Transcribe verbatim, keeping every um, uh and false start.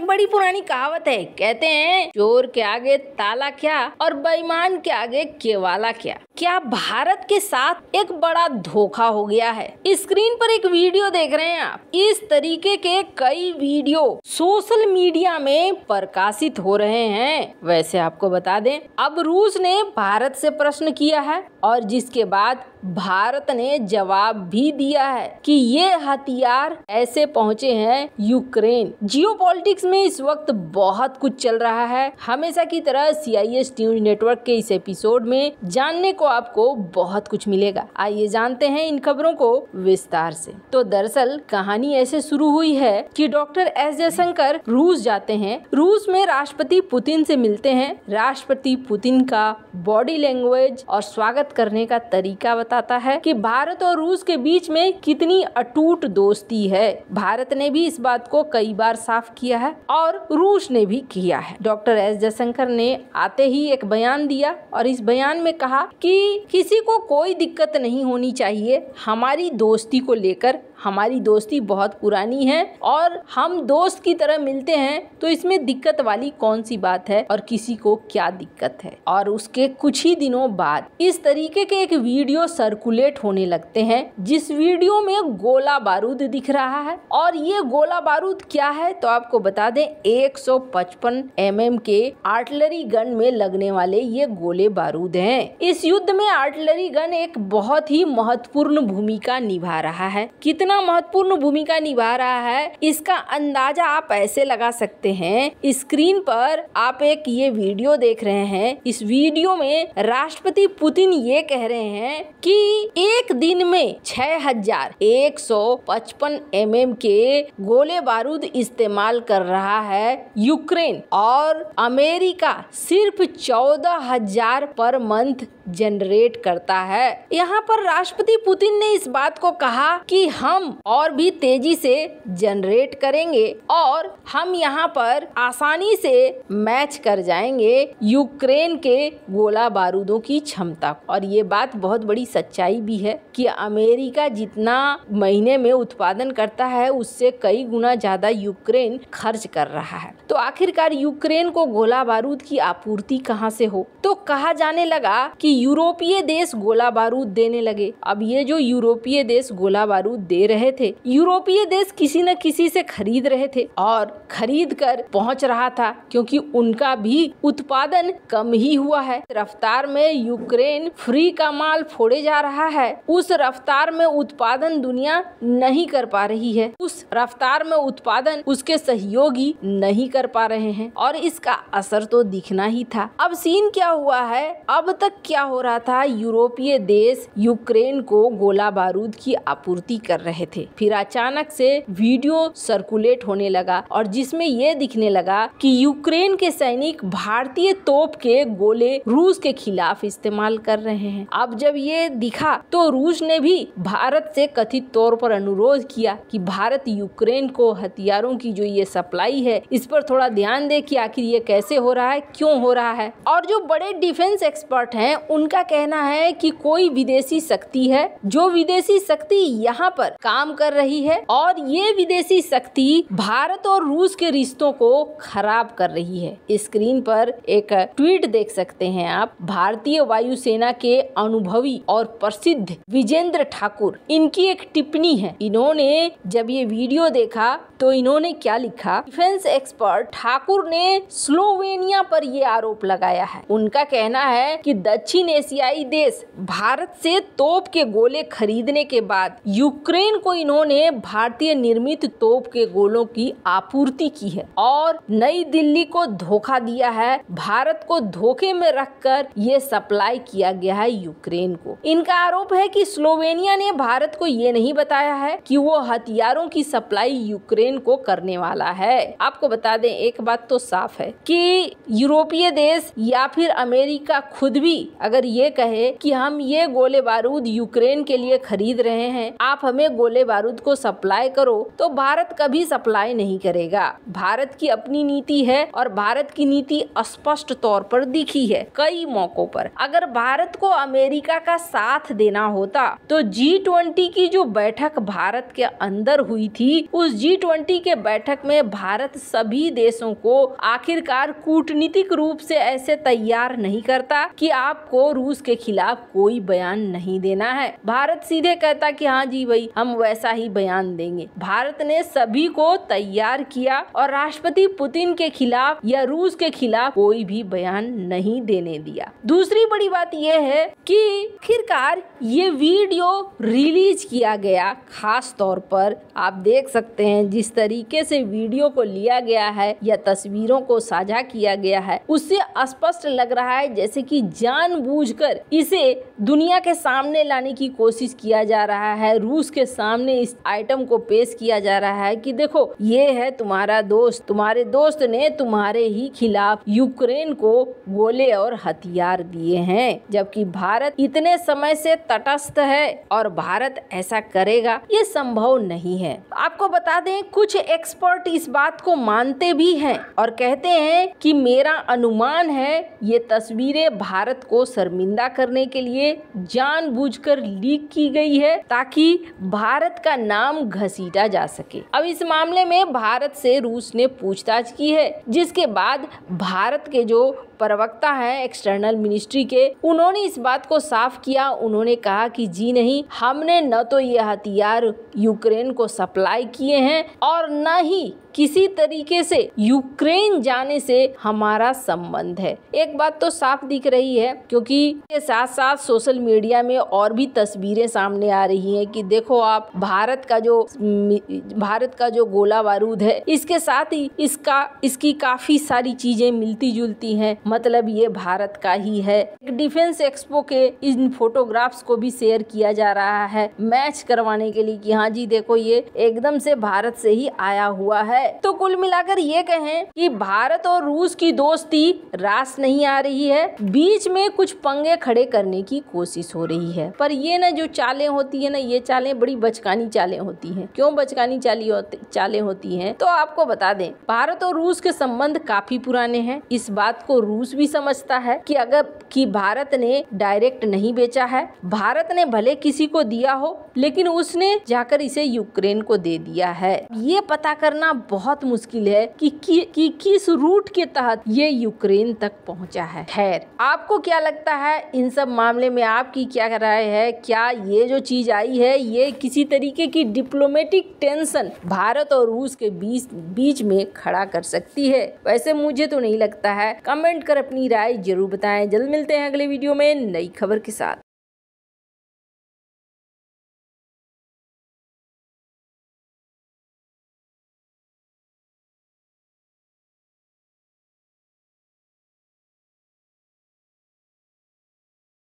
बड़ी पुरानी कहावत है, कहते हैं चोर के आगे ताला क्या और बेईमान के आगे केवाला क्या। क्या भारत के साथ एक बड़ा धोखा हो गया है? स्क्रीन पर एक वीडियो देख रहे हैं आप। इस तरीके के कई वीडियो सोशल मीडिया में प्रकाशित हो रहे हैं। वैसे आपको बता दें, अब रूस ने भारत से प्रश्न किया है और जिसके बाद भारत ने जवाब भी दिया है कि ये हथियार ऐसे पहुंचे हैं यूक्रेन। जियोपॉलिटिक्स में इस वक्त बहुत कुछ चल रहा है। हमेशा की तरह C I S news network के इस एपिसोड में जानने को आपको बहुत कुछ मिलेगा। आइए जानते हैं इन खबरों को विस्तार से। तो दरअसल कहानी ऐसे शुरू हुई है कि डॉक्टर एस जयशंकर रूस जाते हैं। रूस में राष्ट्रपति पुतिन से मिलते हैं। राष्ट्रपति पुतिन का बॉडी लैंग्वेज और स्वागत करने का तरीका बताता है कि भारत और रूस के बीच में कितनी अटूट दोस्ती है। भारत ने भी इस बात को कई बार साफ किया है और रूस ने भी किया है। डॉक्टर एस जयशंकर ने आते ही एक बयान दिया और इस बयान में कहा कि किसी को कोई दिक्कत नहीं होनी चाहिए। हमारी दोस्ती को लेकर, हमारी दोस्ती बहुत पुरानी है और हम दोस्त की तरह मिलते हैं, तो इसमें दिक्कत वाली कौन सी बात है और किसी को क्या दिक्कत है। और उसके कुछ ही दिनों बाद इस तरीके के एक वीडियो सर्कुलेट होने लगते हैं, जिस वीडियो में गोला बारूद दिख रहा है। और ये गोला बारूद क्या है तो आपको बता दें, एक सौ पचपन एम एम के आर्टिलरी गन में लगने वाले ये गोले बारूद हैं। इस युद्ध में आर्टिलरी गन एक बहुत ही महत्वपूर्ण भूमिका निभा रहा है। कितना महत्वपूर्ण भूमिका निभा रहा है इसका अंदाजा आप ऐसे लगा सकते हैं। स्क्रीन पर आप एक ये वीडियो देख रहे हैं। इस वीडियो में राष्ट्रपति पुतिन ये कह रहे हैं कि एक दिन में छह हजार एक सौ पचपन एम एम के गोले बारूद इस्तेमाल कर रहा है यूक्रेन और अमेरिका सिर्फ चौदह हजार पर मंथ जनरेट करता है। यहाँ पर राष्ट्रपति पुतिन ने इस बात को कहा कि हम और भी तेजी से जनरेट करेंगे और हम यहाँ पर आसानी से मैच कर जाएंगे यूक्रेन के गोला बारूदों की क्षमता। और ये बात बहुत बड़ी सच्चाई भी है कि अमेरिका जितना महीने में उत्पादन करता है उससे कई गुना ज्यादा यूक्रेन खर्च कर रहा है। तो आखिरकार यूक्रेन को गोला बारूद की आपूर्ति कहाँ से हो? तो कहा जाने लगा कि यूरोपीय देश गोला बारूद देने लगे। अब ये जो यूरोपीय देश गोला बारूद दे रहे थे, यूरोपीय देश किसी न किसी से खरीद रहे थे और खरीद कर पहुंच रहा था, क्योंकि उनका भी उत्पादन कम ही हुआ है। रफ्तार में यूक्रेन फ्री का माल फोड़े जा रहा है, उस रफ्तार में उत्पादन दुनिया नहीं कर पा रही है। उस रफ्तार में उत्पादन उसके सहयोगी नहीं कर पा रहे हैं और इसका असर तो दिखना ही था। अब सीन क्या हुआ है? अब तक क्या हो रहा था, यूरोपीय देश यूक्रेन को गोला बारूद की आपूर्ति कर रहे थे। फिर अचानक से वीडियो सर्कुलेट होने लगा और जिसमें ये दिखने लगा कि यूक्रेन के सैनिक भारतीय तोप के गोले रूस के खिलाफ इस्तेमाल कर रहे हैं। अब जब ये दिखा तो रूस ने भी भारत से कथित तौर पर अनुरोध किया कि भारत यूक्रेन को हथियारों की जो ये सप्लाई है इस पर थोड़ा ध्यान दे कि आखिर ये कैसे हो रहा है, क्यों हो रहा है। और जो बड़े डिफेंस एक्सपर्ट हैं उनका कहना है कि कोई विदेशी शक्ति है, जो विदेशी शक्ति यहाँ पर काम कर रही है और ये विदेशी शक्ति भारत और रूस के रिश्तों को खराब कर रही है। स्क्रीन पर एक ट्वीट देख सकते हैं आप। भारतीय वायुसेना के अनुभवी और प्रसिद्ध विजेंद्र ठाकुर, इनकी एक टिप्पणी है। इन्होंने जब ये वीडियो देखा तो इन्होंने क्या लिखा, डिफेंस एक्सपर्ट ठाकुर ने स्लोवेनिया पर ये आरोप लगाया है। उनका कहना है कि दक्षिण एशियाई देश भारत से तोप के गोले खरीदने के बाद यूक्रेन को इन्होंने भारतीय निर्मित तोप के गोलों की आपूर्ति की है और नई दिल्ली को धोखा दिया है। भारत को धोखे में रखकर ये सप्लाई किया गया है यूक्रेन को। इनका आरोप है कि स्लोवेनिया ने भारत को ये नहीं बताया है कि वो हथियारों की सप्लाई यूक्रेन को करने वाला है। आपको बता दें, एक बात तो साफ है कि यूरोपीय देश या फिर अमेरिका खुद भी अगर ये कहे कि हम ये गोले बारूद यूक्रेन के लिए खरीद रहे हैं, आप हमें गोले बारूद को सप्लाई करो तो भारत कभी सप्लाई नहीं करेगा। भारत की अपनी नीति है और भारत की नीति स्पष्ट तौर पर दिखी है कई मौकों पर। अगर भारत को अमेरिका का साथ देना होता तो जी ट्वेंटी की जो बैठक भारत के अंदर हुई थी, उस जी ट्वेंटी के बैठक में भारत सभी देशों को आखिरकार कूटनीतिक रूप से ऐसे तैयार नहीं करता कि आपको रूस के खिलाफ कोई बयान नहीं देना है। भारत सीधे कहता कि हाँ जी भाई, हम वैसा ही बयान देंगे। भारत ने सभी को तैयार किया और राष्ट्रपति पुतिन के खिलाफ या रूस के खिलाफ कोई भी बयान नहीं देने दिया। दूसरी बड़ी बात यह है कि आखिरकार ये वीडियो रिलीज किया गया, खास तौर पर आप देख सकते हैं जिस तरीके से वीडियो को लिया गया है या तस्वीरों को साझा किया गया है, उससे स्पष्ट लग रहा है जैसे कि जानबूझकर इसे दुनिया के सामने लाने की कोशिश किया जा रहा है। रूस के सामने इस आइटम को पेश किया जा रहा है कि देखो ये है तुम्हारा दोस्त, तुम्हारे दोस्त ने तुम्हारे ही खिलाफ यूक्रेन को गोले और हथियार दिए हैं, जबकि भारत इतने समय से तटस्थ है और भारत ऐसा करेगा ये संभव नहीं है। आपको बता दें कुछ एक्सपर्ट इस बात को मानते भी हैं और कहते हैं कि मेरा अनुमान है ये तस्वीरें भारत को शर्मिंदा करने के लिए जानबूझकर लीक की गई है ताकि भारत का नाम घसीटा जा सके। अब इस मामले में भारत से रूस ने पूछताछ की है, जिसके बाद भारत के जो प्रवक्ता है एक्सटर्नल मिनिस्ट्री के, उन्होंने इस बात को साफ किया। उन्होंने कहा कि जी नहीं, हमने न तो ये हथियार यूक्रेन को सप्लाई किए हैं और न ही किसी तरीके से यूक्रेन जाने से हमारा संबंध है। एक बात तो साफ दिख रही है, क्योंकि के साथ साथ सोशल मीडिया में और भी तस्वीरें सामने आ रही हैं कि देखो आप, भारत का जो भारत का जो गोला बारूद है, इसके साथ ही इसका इसकी काफी सारी चीजें मिलती जुलती हैं, मतलब ये भारत का ही है। डिफेंस एक्सपो के इन फोटोग्राफ्स को भी शेयर किया जा रहा है मैच करवाने के लिए कि हाँ जी देखो ये एकदम से भारत से ही आया हुआ है। तो कुल मिलाकर ये कहें कि भारत और रूस की दोस्ती रास नहीं आ रही है, बीच में कुछ पंगे खड़े करने की कोशिश हो रही है। पर ये ना जो चालें होती है ना, ये चालें बड़ी बचकानी चालें होती हैं। क्यों बचकानी चाली होती चालें होती हैं? तो आपको बता दें, भारत और रूस के संबंध काफी पुराने हैं। इस बात को रूस भी समझता है कि अगर कि भारत ने डायरेक्ट नहीं बेचा है, भारत ने भले किसी को दिया हो लेकिन उसने जाकर इसे यूक्रेन को दे दिया है। ये पता करना बहुत मुश्किल है कि, कि, कि किस रूट के तहत ये यूक्रेन तक पहुंचा है। खैर, आपको क्या लगता है इन सब मामले में, आपकी क्या राय है? क्या ये जो चीज आई है ये किसी तरीके की डिप्लोमेटिक टेंशन भारत और रूस के बीच बीच में खड़ा कर सकती है? वैसे मुझे तो नहीं लगता है। कमेंट कर अपनी राय जरूर बताएं। जल्द मिलते हैं अगले वीडियो में नई खबर के साथ।